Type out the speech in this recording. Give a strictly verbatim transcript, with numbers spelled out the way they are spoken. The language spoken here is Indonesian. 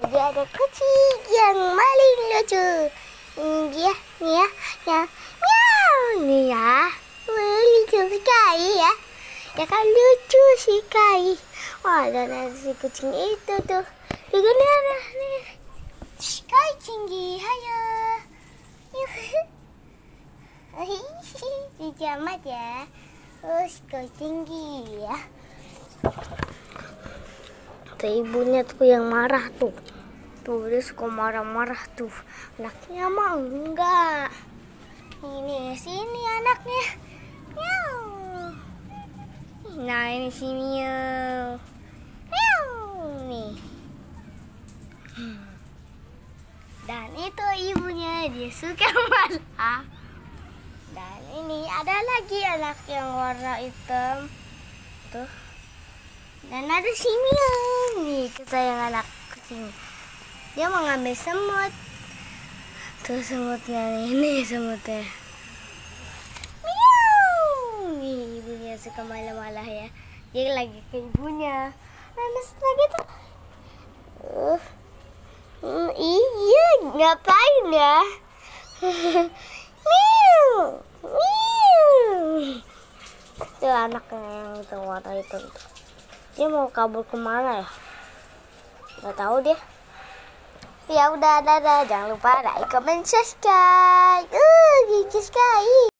Dia ada kucing yang paling lucu. Ini dia, nih ya, ya, miau, nih ya, wah, lucu sekali ya, ya kan lucu sekali. Wah, dan ada si kucing itu tuh, juga nih ada nih, sekali tinggi, hayo, lucu amat ya, oh sekali tinggi ya. Tuh ibunya tuh yang marah tuh. Tuh dia suka marah-marah tuh. Anaknya mah enggak. Ini sini anaknya. Miau. Nah ini si Miau. Miau nih. Dan itu ibunya, dia suka marah. Dan ini ada lagi anak yang warna hitam. Tuh. Dan ada si Miau nih, kesayangan anak kucing. Dia mau ngambil semut. Tuh semutnya nih, ini semutnya. Miau. Nih ibunya suka malah-malah ya. Dia lagi ke ibunya. Lemes lagi tuh. Uh. Hmm, iya, ngapain ya? Miau. Miau. Tuh anaknya yang itu warna hitam tuh. Dia mau kabur kemana ya? Gak tahu dia. Ya udah, dadah. Jangan lupa like, comment, subscribe. Uh, gitu sekali.